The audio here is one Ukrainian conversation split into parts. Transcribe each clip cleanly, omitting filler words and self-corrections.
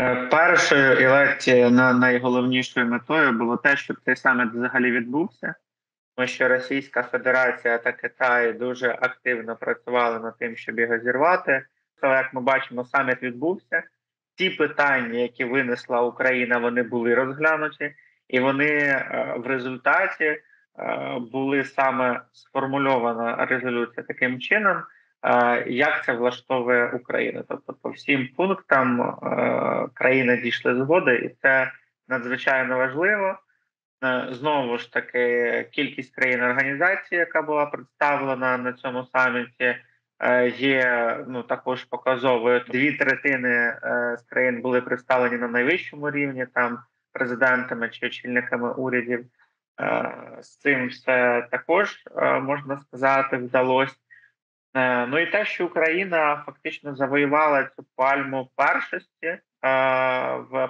Першою і ледь найголовнішою метою було те, щоб цей саміт взагалі відбувся, тому що Російська Федерація та Китай дуже активно працювали над тим, щоб його зірвати. Але, як ми бачимо, саміт відбувся. Ті питання, які винесла Україна, вони були розглянуті, і вони в результаті були саме сформульована резолюція таким чином, як це влаштовує Україну. Тобто, по всім пунктам країни дійшли згоди, і це надзвичайно важливо. Знову ж таки, кількість країн організації, яка була представлена на цьому саміті, є також показовою. Дві третини з країн були представлені на найвищому рівні, там президентами чи очільниками урядів. З цим все також можна сказати вдалося. Ну і те, що Україна фактично завоювала цю пальму першості в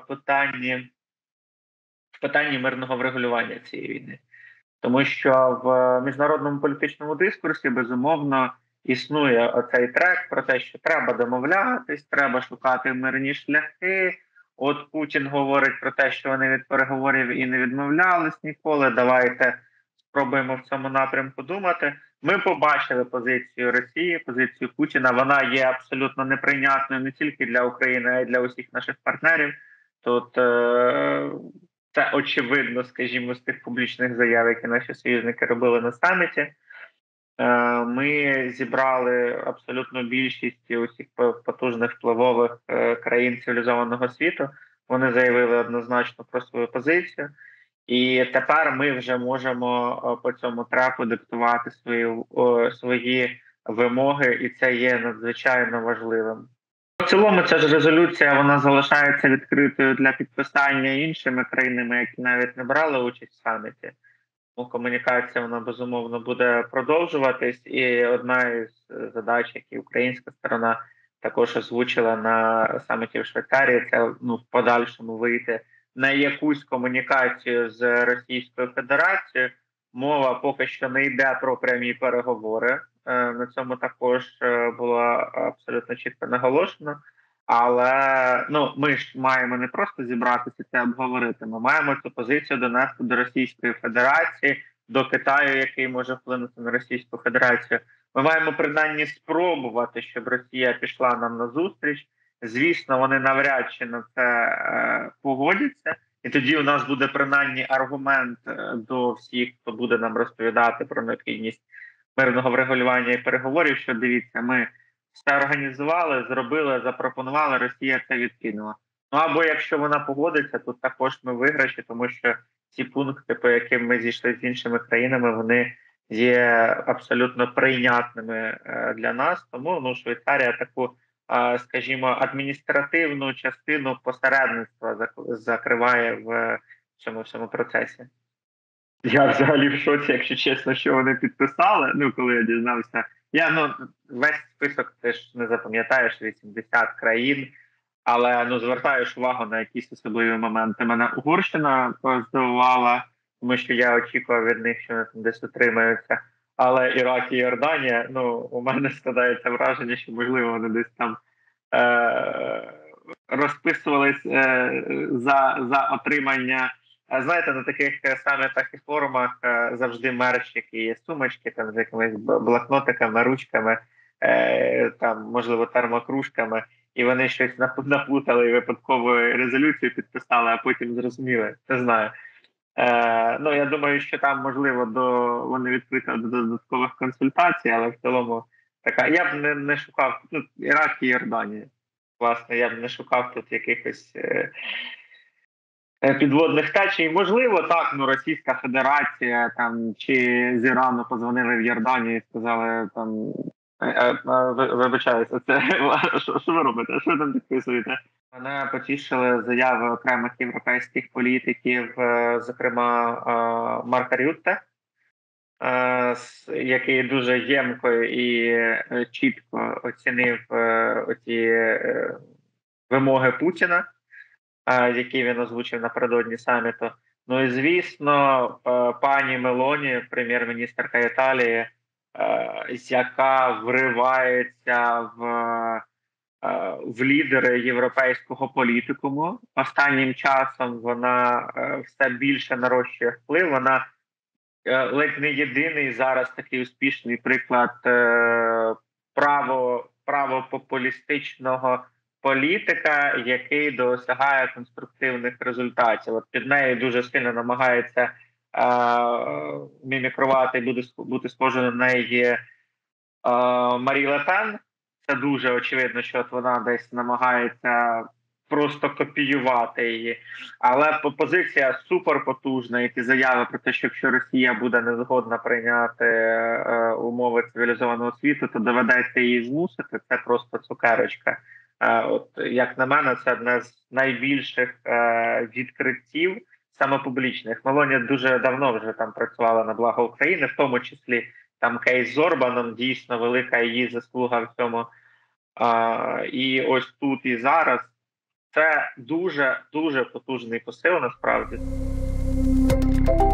питанні мирного врегулювання цієї війни, тому що в міжнародному політичному дискурсі безумовно існує оцей трек про те, що треба домовлятись, треба шукати мирні шляхи. От Путін говорить про те, що вони від переговорів і не відмовлялись ніколи. Давайте спробуємо в цьому напрямку думати. Ми побачили позицію Росії, позицію Путіна. Вона є абсолютно неприйнятною не тільки для України, а й для усіх наших партнерів. Тут це очевидно, скажімо, з тих публічних заяв, які наші союзники робили на саміті. Ми зібрали абсолютно більшість усіх потужних впливових країн цивілізованого світу. Вони заявили однозначно про свою позицію. І тепер ми вже можемо по цьому треку диктувати свої вимоги, і це є надзвичайно важливим. В цілому ця ж резолюція вона залишається відкритою для підписання іншими країнами, які навіть не брали участь в саміті. Тому комунікація вона безумовно буде продовжуватись. І одна із задач, які українська сторона також озвучила на саміті в Швейцарії, це в подальшому вийти на якусь комунікацію з Російською Федерацією. Мова поки що не йде про прямі переговори. На цьому також було абсолютно чітко наголошено. Але ми ж маємо не просто зібратися це обговорити. Ми маємо цю позицію донести до Російської Федерації, до Китаю, який може вплинути на Російську Федерацію. Ми маємо принаймні спробувати, щоб Росія пішла нам на зустріч. Звісно, вони навряд чи на це погодяться. І тоді у нас буде принаймні аргумент до всіх, хто буде нам розповідати про необхідність мирного врегулювання і переговорів, що дивіться, ми все організували, зробили, запропонували, Росія це відкинула. Або якщо вона погодиться, то також ми виграші, тому що ці пункти, по яким ми зійшли з іншими країнами, вони є абсолютно прийнятними для нас. Тому Швейцарія таку, скажімо, адміністративну частину посередництва закриває в цьому всьому процесі. Я взагалі в шоці, якщо чесно, що вони підписали. Коли я дізнався, я весь список ти ж не запам'ятаєш, 80 країн, але звертаєш увагу на якісь особливі моменти. Мене Угорщина здивувала, тому що я очікував від них, що вони там десь утримаються. Але Ірак і Йорданія, у мене складається враження, що можливо вони десь там розписувались за отримання. Знаєте, на таких самітах і форумах завжди мерч, які є сумочки, там з якимись блокнотиками, ручками, там, можливо, термокружками, і вони щось наплутали і випадково резолюцію підписали, а потім зрозуміли. Не знаю. Я думаю, що там, можливо, вони відкриті до додаткових консультацій, але в цілому така. Я б не шукав, Ірак і Йорданія. Власне, я б не шукав тут якихось підводних течій. Можливо, так, Російська Федерація там чи з Ірану позвонили в Йорданію і сказали там вибачаюся, це що ви робите? Що ви там підписуєте? Мене потішили заяви окремих європейських політиків, зокрема Марка Рютте, який дуже ємко і чітко оцінив оці вимоги Путіна, які він озвучив напередодні саміту. І, звісно, пані Мелоні, прем'єр-міністерка Італії, яка вривається в в лідери європейського політикуму. Останнім часом вона все більше нарощує вплив. Вона ледь не єдиний зараз такий успішний приклад правопопулістичного політика, який досягає конструктивних результатів. От під нею дуже сильно намагається мімікрувати, бути схожою на неї Марі Ле Пен. Це дуже очевидно, що от вона десь намагається просто копіювати її. Але позиція суперпотужна, і ті заяви про те, що якщо Росія буде не згодна прийняти умови цивілізованого світу, то доведеться її змусити. Це просто цукерочка. От як на мене, це одне з найбільших відкриттів саме публічних. Мелонія дуже давно вже там працювала на благо України, в тому числі там кейс з Орбаном, дійсно велика її заслуга в цьому. І ось тут і зараз це дуже потужний посил насправді.